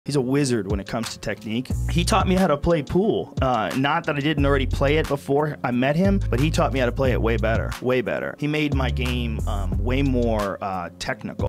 He's a wizard when it comes to technique. He taught me how to play pool. Not that I didn't already play it before I met him, but he taught me how to play it way better, way better. He made my game way more technical.